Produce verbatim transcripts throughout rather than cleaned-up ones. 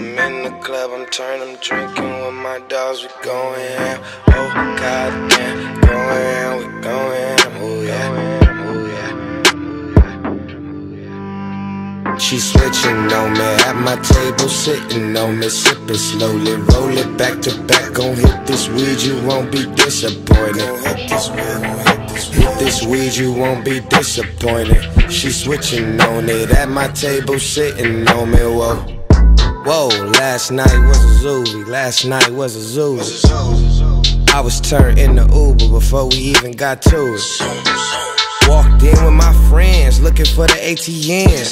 I'm in the club, I'm turning, I'm drinking with my dogs, we going ham. Oh, goddamn, going ham, we going ham. Oh, yeah, oh, yeah. She switching on me, at my table sitting on me, sipping slowly, roll it back to back. Gon' hit this weed, you won't be disappointed. Hit this weed, hit this weed, you won't be disappointed. She switching on it, at my table sitting on me, whoa. Whoa, last night was a zoovie, last night was a zoovie. I was turned in the Uber before we even got to it. Walked in with my friends, looking for the A T M.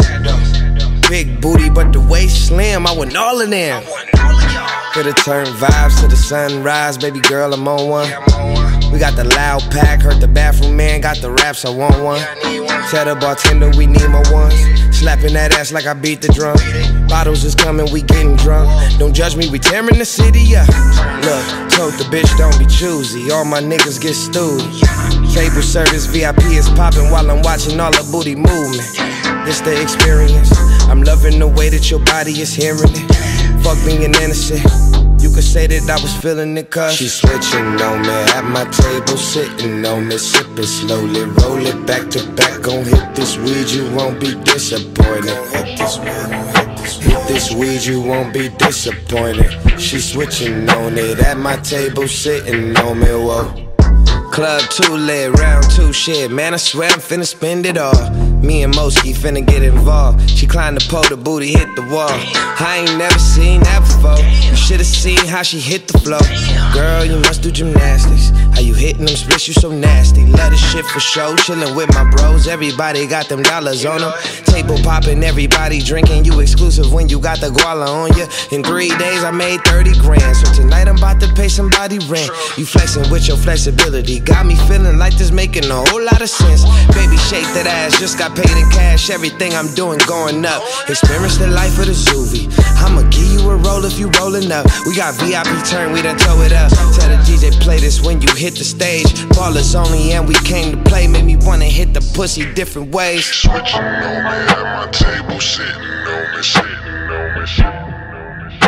Big booty, but the waist slim, I want all of them. Could've turned vibes to the sunrise, baby girl, I'm on one. We got the loud pack, heard the bathroom man, got the raps, I want one. Tell the bartender we need more ones. Slapping that ass like I beat the drum. Bottles is coming, we getting drunk. Don't judge me, we tearing the city up. Look, told the bitch don't be choosy, all my niggas get stewed. Table service V I P is popping while I'm watching all the booty movement. It's the experience, I'm loving the way that your body is hearing it. Fuck being innocent, you could say that I was feeling it cause she switching on me, at my table sitting on me, sipping slowly, roll it back to back. Gon' hit this weed, you won't be disappointed. Hit this weed, hit this weed, you won't be disappointed. She switching on it, at my table sitting on me, whoa. Club two lit, round two shit, man I swear I'm finna spend it all. Me and Moski finna get involved. She climbed the pole, the booty hit the wall. I ain't never seen that before. You should've seen how she hit the floor. Girl, you must do gymnastics. How you hitting them splits, you so nasty. Love this shit for show, chillin' with my bros. Everybody got them dollars on them. Table poppin', everybody drinking. You exclusive when you got the guala on ya. In three days I made thirty grand. So tonight I'm about to pay somebody rent. You flexing with your flexibility, got me feeling like this making a whole lot of sense. Baby, shake that ass, just got paid in cash. Everything I'm doing going up. Experience the life of the Zoovie. I'ma give you a roll if you rollin' up. We got V I P turn, we done tow it up. Tell the D J play this when you hit the stage. Ballers only and we came to play. Made me wanna hit the pussy different ways. Switching on me, at my table sitting on me, sitting on me, sitting on me.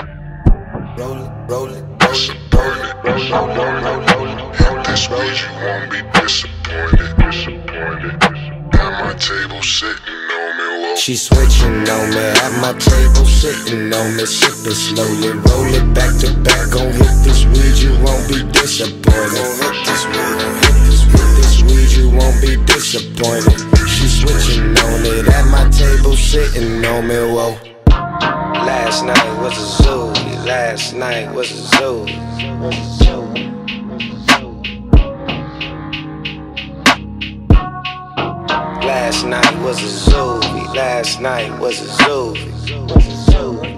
Roll it, roll it, roll it, roll it, roll it, roll it, roll it. Hit this weed, you won't be disappointed, disappointed. At my table sitting on me, whoa. She switching on me, at my table sitting on me, sipping slowly, roll it back to back. Gon' hit this weed, you won't be disappointed. Hit this weed, hit this weed, this weed, you won't be disappointed. She switching on it, at my table sitting on me, whoa. Last night was a zoo, last night was a zoo. Last night was a zoovie, last night was a zoovie.